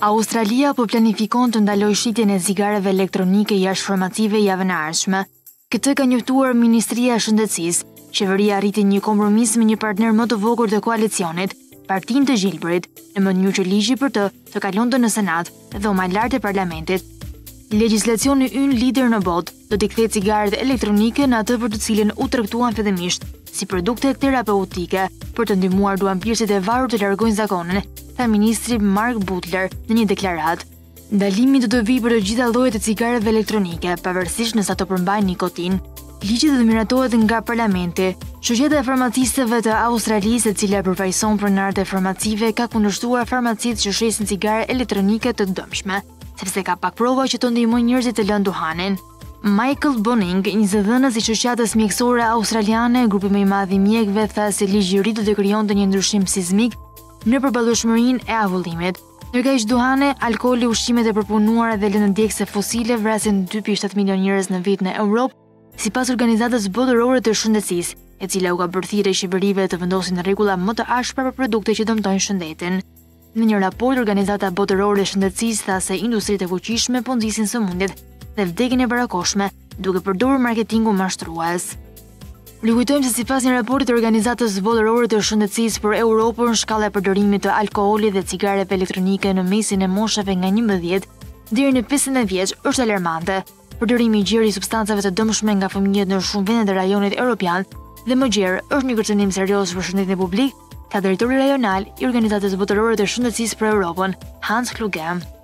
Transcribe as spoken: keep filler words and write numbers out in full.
Australia po planifikon të ndalojë shitjen e zigareve elektronike jashtëformative javën e ardhshme. Këtë ka njoftuar Ministria e Shëndetësisë. Qeveria arriti një kompromis me një partner më të vogël të koalicionit, Partinë të Gjilbrit, në mënyrë që ligji për të të kalonte në Senat, dhoma e lartë e Parlamentit. Legjislacioni ynë lider në botë do t'i kthejë cigaret elektronike në atë për të cilën u tregtuan fillimisht si produkte terapeutike për të ndihmuar duanpirësit e varur të largojnë zakonin, tha ministri Mark Butler në një deklaratë. Ndalimi do të vijë për të gjitha llojet e cigareve elektronike, pavarësisht nëse ato përmbajnë nikotinë. Ligji do të miratohet nga Parlamenti. Shoqata e farmacistëve të Australisë, e cila përfaqëson pronarët e farmacive, ka kundërshtuar farmacistët që shesin cigare elektronike të dëmshme, sepse ka pak prova që të ndihmojnë njerëzit të lënë duhanin. Michael Boning, një zëdhënës i shoqatës mjekësore australiane, grupi më i madh i mjekëve, tha se ligji i ri do të krijonte një ndryshim sizmik në përballëshmërinë e avullimit. Ndërkaq duhane, alkooli, ushqimet e përpunuara dhe lëndë djegëse fosile vrasin dy pikë shtat milion njerëz në vit në Europë, sipas Organizatës Botërore të Shëndetësisë, e cila u ka bërthirë qeverive të vendosin rregulla më të ashpra për produkte që dëmtojnë shëndetin. Në një raport, Organizata Botërore e Shëndetësisë tha se industritë e fuqishme po nxisin sëmundjet dhe vdekjen e parakoshme duke përdorur marketingun mashtrues. Rikujtojmë se sipas një raporti të Organizatës Botërore të Shëndetësisë për Europën, shkalla e përdorimit të alkoolit dhe cigareve elektronike në mesin e moshave nga njëmbëdhjetë deri në pesëmbëdhjetë vjeç është alarmante. Përdorimi i gjerë i substancave të dëmshme nga fëmijët në shumë vende të rajonit evropian dhe më gjerë është një kërcënim serioz për shëndetin publik, ka drejtori rajonal i Organizatës Botërore të Shëndetësisë për Europën, Hans Klugem.